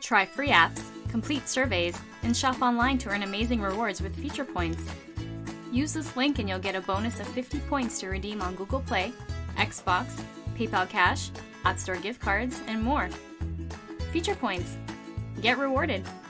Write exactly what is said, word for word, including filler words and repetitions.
Try free apps, complete surveys, and shop online to earn amazing rewards with Feature Points. Use this link and you'll get a bonus of fifty points to redeem on Google Play, Xbox, PayPal Cash, App Store gift cards, and more. Feature Points. Get rewarded!